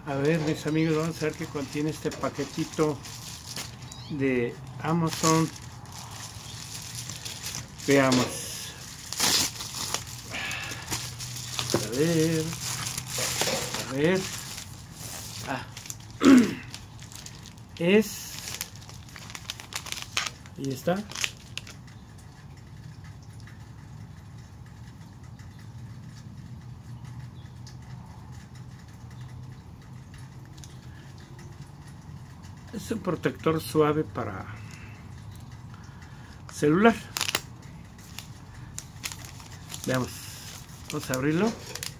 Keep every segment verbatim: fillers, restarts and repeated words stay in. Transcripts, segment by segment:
A ver, mis amigos, vamos a ver qué contiene este paquetito de Amazon. Veamos. A ver. A ver. Ah. Es. Ahí está. Es un protector suave para celular. Veamos. Vamos a abrirlo.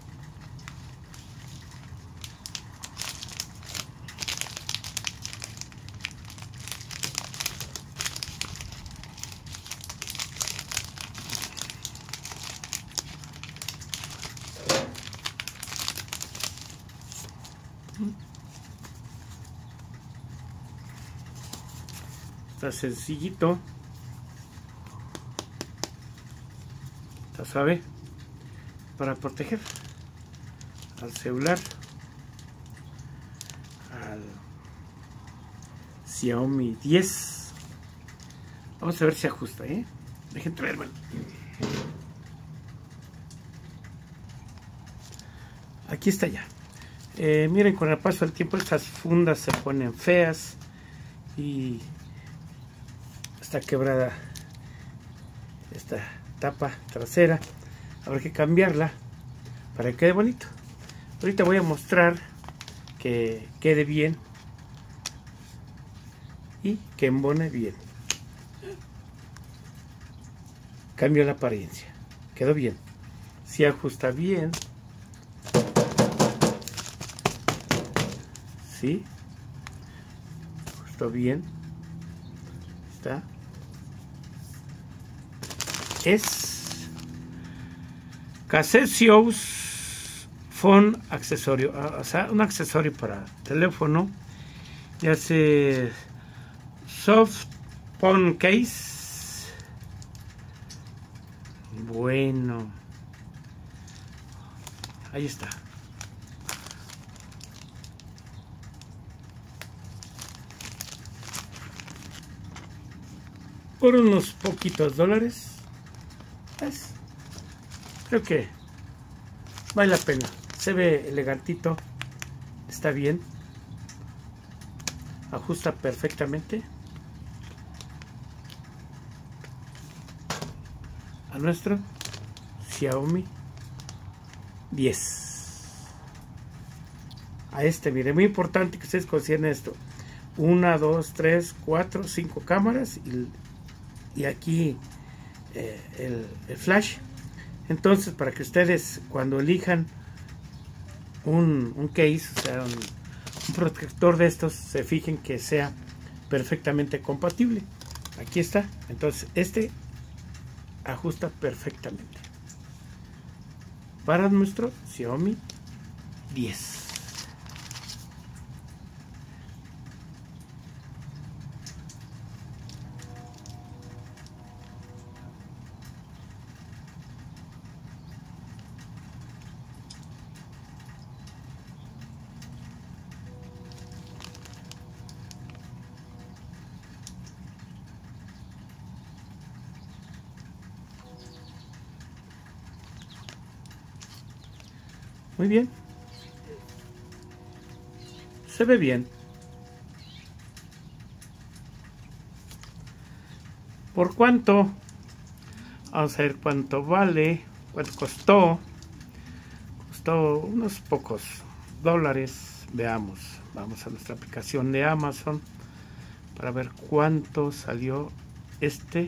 Está sencillito. Está suave. Para proteger al celular. Al Xiaomi diez. Vamos a ver si ajusta, ¿eh? Dejen traerme. Aquí está ya. Eh, miren, con el paso del tiempo estas fundas se ponen feas y está quebrada esta tapa trasera. Habrá que cambiarla para que quede bonito. Ahorita voy a mostrar que quede bien y que embone bien. Cambio la apariencia. Quedó bien. Si ajusta bien. ¿Sí? Ajustó bien. Está. Es Casesious Phone accesorio, o sea, un accesorio para teléfono, ya sea soft phone case. Bueno, ahí está. Por unos poquitos dólares, pues, creo que vale la pena. Se ve elegantito, está bien, ajusta perfectamente a nuestro Xiaomi diez. A este, mire, muy importante que ustedes consideren esto: una, dos, tres, cuatro, cinco cámaras y, y aquí eh, el, el flash. Entonces, para que ustedes cuando elijan un, un case, o sea, un, un protector de estos, se fijen que sea perfectamente compatible. Aquí está. Entonces, este ajusta perfectamente para nuestro Xiaomi diez. Muy bien. Se ve bien. ¿Por cuánto? Vamos a ver cuánto vale. Cuánto costó. Costó unos pocos dólares. Veamos. Vamos a nuestra aplicación de Amazon para ver cuánto salió este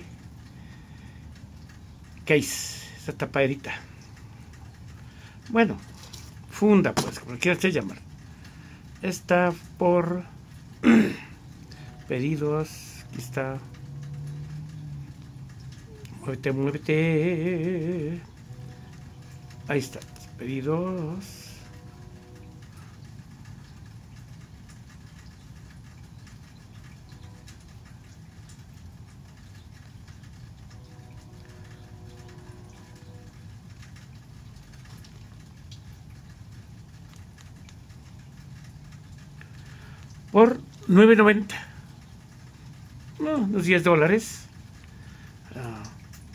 case, esta tapaderita. Bueno, funda, pues, como quieras llamar. Está por pedidos. Aquí está. Muévete, muévete. Ahí está. Pedidos. por nueve noventa, no, unos diez dólares. Uh,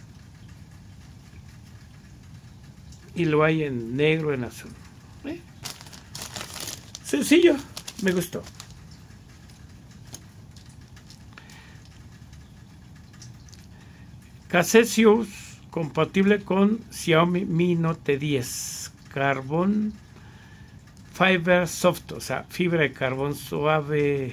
y lo hay en negro, en azul. ¿Eh? Sencillo, me gustó. Casesius, compatible con Xiaomi Mi Note diez, carbón fiber soft, o sea, fibra de carbón suave.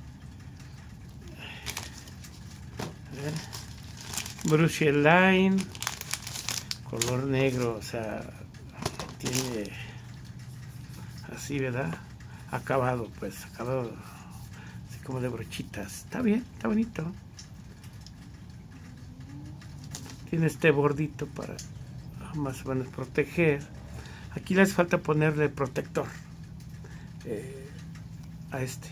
Brush line, color negro, o sea, tiene así, ¿verdad? Acabado, pues, acabado así como de brochitas. Está bien, está bonito. Tiene este bordito para más o menos proteger. Aquí les falta ponerle protector eh, a este.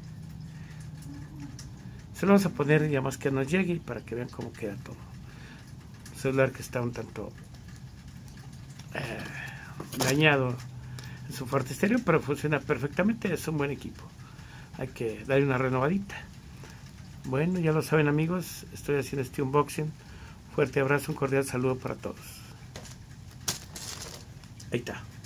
Se lo vamos a poner ya más que nos llegue para que vean cómo queda todo. Un celular que está un tanto eh, dañado en su fuerte estéreo, pero funciona perfectamente. Es un buen equipo. Hay que darle una renovadita. Bueno, ya lo saben, amigos, estoy haciendo este unboxing. Fuerte abrazo, un cordial saludo para todos. Ahí está.